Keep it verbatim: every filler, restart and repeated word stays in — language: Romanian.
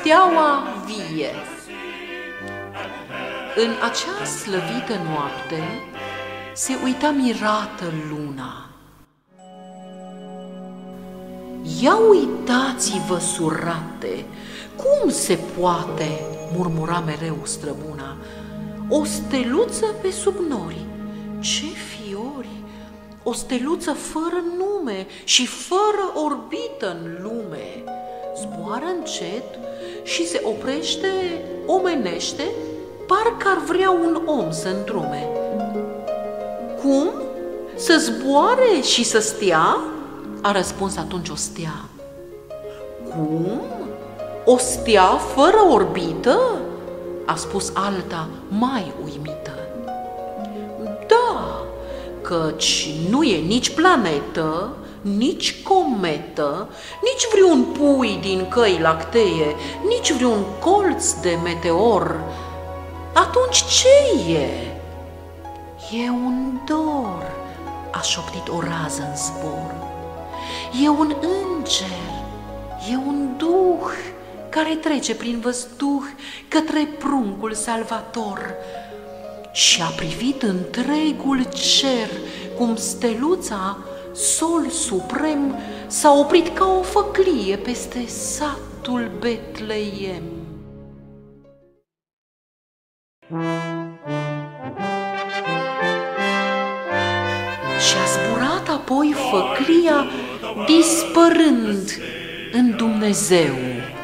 steaua vie. În acea slăvită noapte se uita mirată luna. Ia uitați-vă, surate, cum se poate, murmura mereu străbuna, o steluță pe sub nori. Ce fiori! O steluță fără nume și fără orbită în lume. Zboară încet și se oprește omenește, parcă ar vrea un om să îndrume. Cum? Să zboare și să stea? A răspuns atunci o stea. Cum? O stea fără orbită? A spus alta mai uimită. Da, căci nu e nici planetă, nici cometă, nici vreun pui din căi lactee, nici vreun colț de meteor. Atunci ce e? E un dor, a șoptit o rază în zbor. E un înger, e un duh care trece prin văzduh către pruncul salvator. Și a privit întregul cer, cum steluța, sol suprem, s-a oprit ca o făclie peste satul Betleem. Și-a zburat apoi făclia, dispărând în Dumnezeu.